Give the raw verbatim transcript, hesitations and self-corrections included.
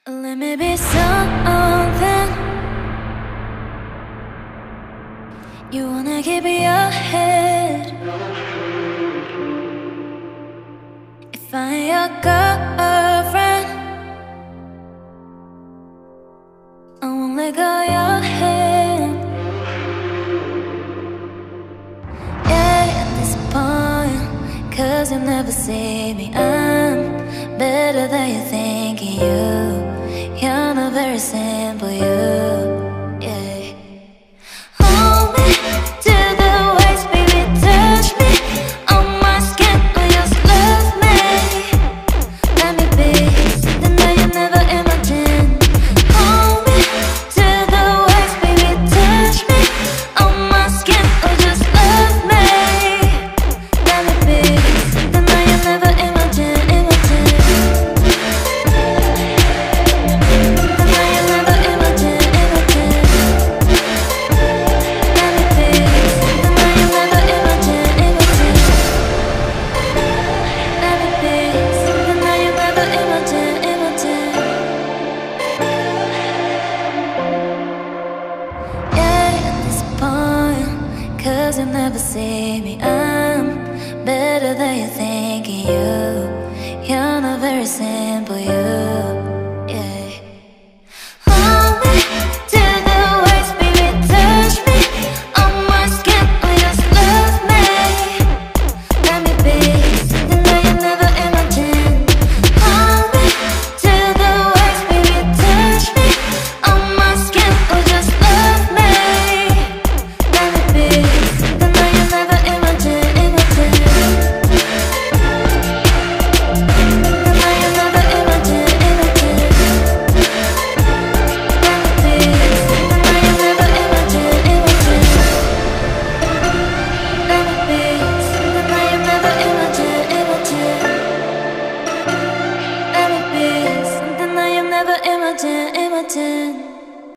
Let me be something you wanna keep in your head. If I ain't your girlfriend, I won't let go of your hand. Yeah, at this point, cause you'll never see me. I'm better than you thinking you. You're not very simple, you, yeah. Hold me to the waist, baby, touch me on my skin, or just love me. Let me be something that you never imagined. Hold me to the waist, baby, touch me on my skin, or just love me. Let me be something that you never imagined, imagined. Cause you'll never see me. I'm better than you thinking you. You're not very simple, you, yeah. Hold me to the waist, baby, touch me on my skin, or just love me. Let me be something that you never imagined. Hold me to the waist, baby, touch me on my skin, or just love me. Let me be something that you never imagined, imagined. Something that you never imagined, imagined. Let me be something that you never imagined, imagined. Let me be something that you never imagined, imagined. Let me be something that you never imagined, imagined.